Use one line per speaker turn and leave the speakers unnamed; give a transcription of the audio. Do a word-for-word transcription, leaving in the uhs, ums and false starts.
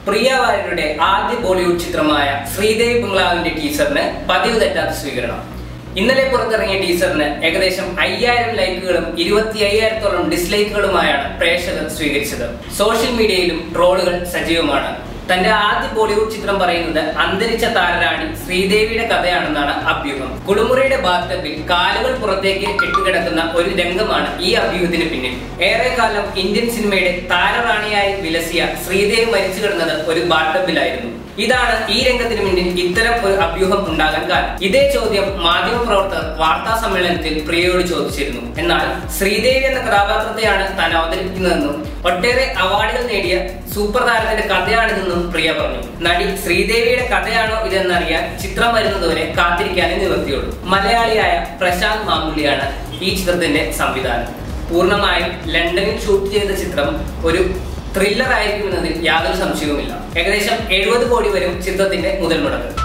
പ്രിയ വാര്യരുടെ ആദ്യ ബോളിവുഡ് ചിത്രമായ ശ്രീദേവി ബംഗ്ലാവിന്റെ ടീസറിന് പതിവ് തെറ്റാത്ത സ്വീകരണം. ഇന്നലെ പുറത്തിറങ്ങിയ ടീസറിന് ഏകദേശം അയ്യായിരം ലൈക്കുകളും ഇരുപത്തി അയ്യായിരത്തോളം ഡിസ്ലൈക്കുകളുമായാണ് പ്രേക്ഷകർ സ്വീകരിച്ചത്. സോഷ്യൽ മീഡിയയിലും ട്രോളുകൾ സജീവമാണ്. തന്റെ ആദ്യ ബോളിവുഡ് ചിത്രം പറയുന്നത് അന്തരിച്ച താരറാണി ശ്രീദേവിയുടെ കഥയാണെന്നാണ് അഭ്യൂഹം. കുളിമുറിയുടെ ബാത്ടബിൽ കാലുകൾ പുറത്തേക്ക് ഇട്ടുകിടക്കുന്ന ഒരു രംഗമാണ് ഈ അഭ്യൂഹത്തിന് പിന്നിൽ. ഏറെക്കാലം ഇന്ത്യൻ സിനിമയുടെ താരറാണിയായി വിലസിയ ശ്രീദേവി മരിച്ചു കിടന്നത് ഒരു ബാത്ടബിലായിരുന്നു. ഇതാണ് ഈ രംഗത്തിന് മുന്നിൽ ഇത്തരം ഒരു അഭ്യൂഹം ഉണ്ടാകാൻ കാരണം. ഇതേ ചോദ്യം മാധ്യമപ്രവർത്തകർ വാർത്താ സമ്മേളനത്തിൽ പ്രിയയോട് ചോദിച്ചിരുന്നു. എന്നാൽ ശ്രീദേവി എന്ന കഥാപാത്രത്തെയാണ് താൻ അവതരിപ്പിക്കുന്നതെന്നും ഒട്ടേറെ അവാർഡുകൾ നേടിയ സൂപ്പർ താരത്തിന്റെ കഥയാണിതെന്നും പ്രിയ പറഞ്ഞു. നടി ശ്രീദേവിയുടെ കഥയാണോ ഇതെന്നറിയാൻ ചിത്രം വരുന്നതുവരെ കാത്തിരിക്കാനേ നിവൃത്തിയുള്ളൂ. മലയാളിയായ പ്രശാന്ത് മാമുള്ളിയാണ് ഈ ചിത്രത്തിന്റെ സംവിധാനം. പൂർണ്ണമായും ലണ്ടനിൽ ഷൂട്ട് ചെയ്ത ചിത്രം ഒരു ത്രില്ലർ ആയിരിക്കുമെന്നതിൽ യാതൊരു സംശയവുമില്ല. ഏകദേശം എഴുപത് കോടി വരും ചിത്രത്തിന്റെ മുതൽ മുടക്ക്.